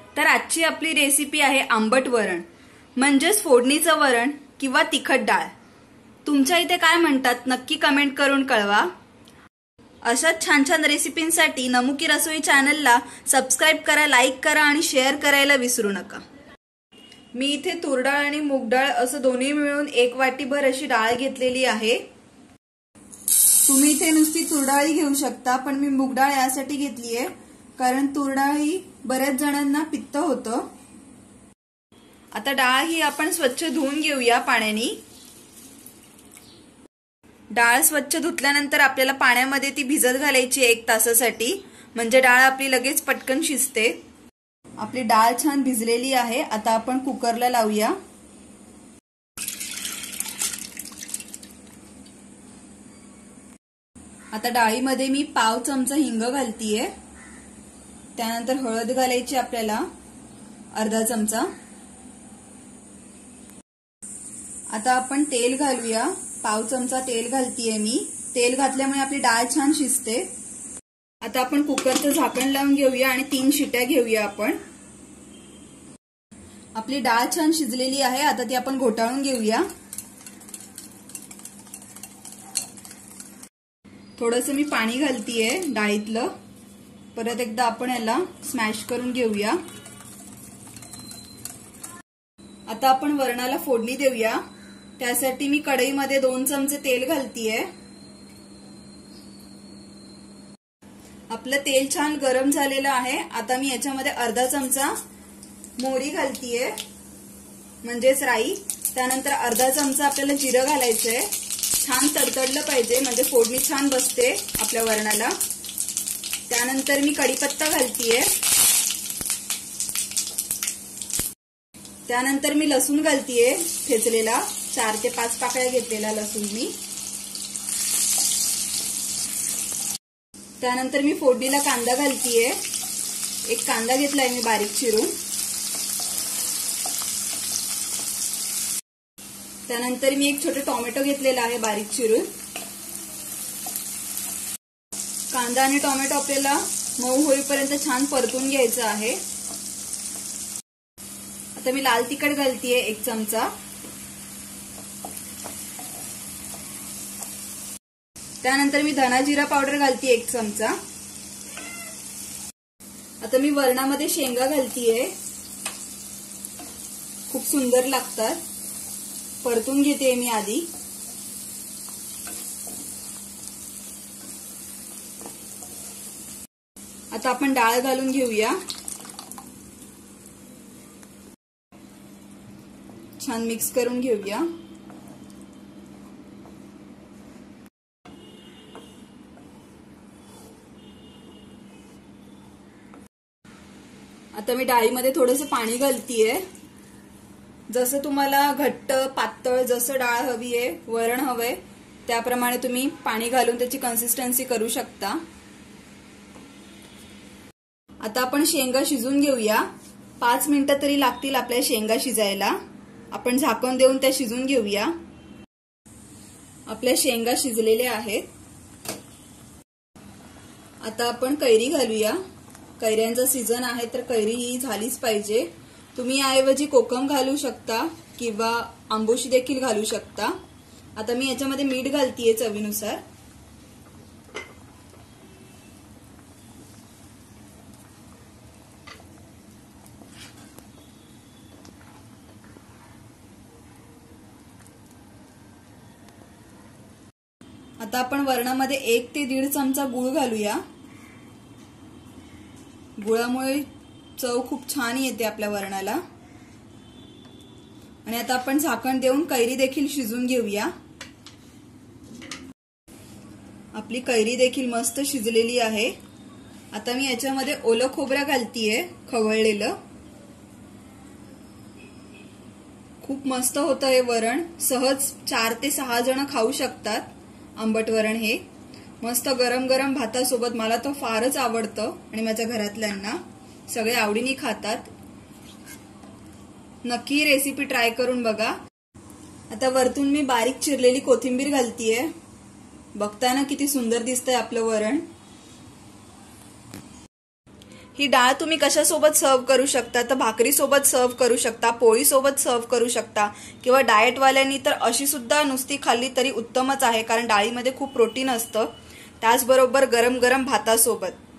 तर आजची आपली रेसिपी आहे आंबट वरण म्हणजेच फोडणीचं वरण किंवा तिखट डाळ। तुमच्या इथे काय म्हणतात नक्की कमेंट करून कळवा। अशाच छान छान रेसिपींसाठी नमुकी रसोई चॅनलला सबस्क्राइब करा, लाईक करा आणि शेअर करायला विसरू नका। मी इथे तूर डाळ आणि मूग डाळ असं दोन्ही मिळून 1 वाटीभर अशी डाळ घेतलेली आहे। तुम्ही इथे नुसती तूर डाळ घेऊ शकता, पण मी मूग डाळ यासाठी घेतली आहे कारण तूर डाळ ही बऱ्याच जणांना पित्त होतं। आता डाळ ही आपण स्वच्छ धुवून घेऊया पाण्याने। डाळ स्वच्छ धुतल्यानंतर आपल्याला पाण्यामध्ये ती भिजत घालायची 1 तासासाठी, म्हणजे डाळ आपली लगेच पटकन शिजते। आपली डाळ छान भिजलेली आहे। आता आपण कुकरला लावूया। आता डाळीमध्ये मी पाव चमचा हिंग घालतीये, त्यानंतर हळद घालायची आपल्याला अर्धा चमचा। आता आपण तेल घालूया, पाव चमचा तेल घालतीये मी। तेल घातल्यामुळे आपली डाळ छान शिजते। आता आपण कुकरचं झाकण लावून घेऊया आणि 3 शिट्या घेऊया आपण। आपली डाळ छान शिजलेली आहे, आता ती आपण घोटाळून घेऊया। थोडंसं मी पाणी घालतीये डाळीतलं, परत एकदा आपण याला स्मॅश करून घेऊया। आता आपण वरणाला फोडणी देऊया। त्यासाठी मी कढईमध्ये 2 चमचे तेल घालतीये। आपलं तेल छान गरम झालेलं आहे। आता मी याच्यामध्ये अर्धा चमचा मोहरी घालतीये, म्हणजेच राई। त्यानंतर अर्धा चमचा आपल्याला जिरं घालायचंय। छान तडतडलं पाहिजे, म्हणजे फोडणी छान बसते आपल्या वरणाला। त्यानंतर मी कढीपत्ता घालतीये। त्यानंतर मी लसूण घालतीये ठेचलेला, 4 ते 5 पाकळ्या घेतलेला लसूण मी। त्यानंतर मी फोडणीला कांदा घालतीये। 1 कांदा घेतलाय मी बारीक चिरून। त्यानंतर मी 1 छोटे टोमॅटो घेतलेला आहे बारीक चिरून। कांदा आणि टोमॅटो आपल्याला मऊ होईपर्यंत छान परतून घ्यायचं आहे। आता मी लाल तिखट घालतीये 1 चमचा। त्यानंतर मी धना जिरा पावडर घालतीये 1 चमचा। आता मी वरणामध्ये शेंगा घालतीये, खूप सुंदर लागतात। परतून घेते मी आधी। आता आपण डाळ घालून घेऊया। छान मिक्स करून घेऊया। आता मी डाळीमध्ये थोडंसं पाणी घालतीये। जसं तुम्हाला घट्ट पातळ जसं डाळ हवी आहे, वरण हवंय, त्याप्रमाणे तुम्ही पाणी घालून त्याची कन्सिस्टन्सी करू शकता। आता आपण शेंगा शिजून घेऊया। 5 मिनिटं तरी लागतील आपल्या शेंगा शिजायला। आपण झाकण देऊन त्या शिजून घेऊया। आपल्या शेंगा शिजलेल्या आहेत। आता आपण कैरी घालूया। कैऱ्यांचा सीझन आहे तर कैरी ही झालीच पाहिजे। तुम्ही याऐवजी कोकम घालू शकता किंवा आंबोशी देखील घालू शकता। आता मी याच्यामध्ये मीठ घालतीये चवीनुसार। आता आपण वरणामध्ये 1 ते 1.5 चमचा गूळ घालूया। गुळामुळे चव खूप छान येते आपल्या वरणाला। आणि आता आपण झाकण देऊन कैरी देखील शिजून घेऊया। आपली कैरी देखील मस्त शिजलेली आहे। आता मी याच्यामध्ये ओलं खोबरं घालतीये, खवळलेलं। खूप मस्त होतं हे वरण। सहज 4 ते 6 जण खाऊ शकतात आंबट वरण हे। मस्त गरम गरम भातासोबत मला तो फारच आवडतं आणि माझ्या घरातल्यांना सगळे आवडीने खातात। नक्की रेसिपी ट्राय करून बघा। आता वरतून मी बारीक चिरलेली कोथिंबीर घालतीये। बघताना किती सुंदर दिसतंय आपलं वरण। ही डाळ तुम्ही कशासोबत सर्व करू शकता, तर भाकरीसोबत सर्व करू शकता, पोळीसोबत सर्व करू शकता, किंवा डाएटवाल्यांनी तर अशी सुद्धा नुसती खाल्ली तरी उत्तमच आहे, कारण डाळीमध्ये खूप प्रोटीन असतं. त्याचबरोबर गरम गरम भातासोबत